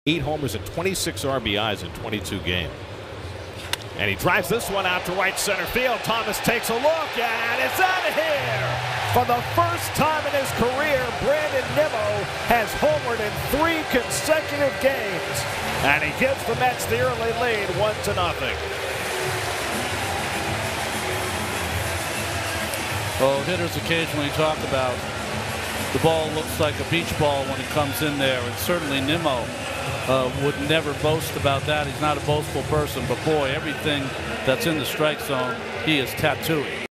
8 homers and 26 RBIs in 22 games. And he drives this one out to right center field. Thomas takes a look, and it's out of here. For the first time in his career, Brandon Nimmo has homered in 3 consecutive games. And he gives the Mets the early lead 1-0. Well, hitters occasionally talk about the ball looks like a beach ball when it comes in there, and certainly Nimmo would never boast about that. He's not a boastful person, but boy, everything that's in the strike zone, he is tattooing.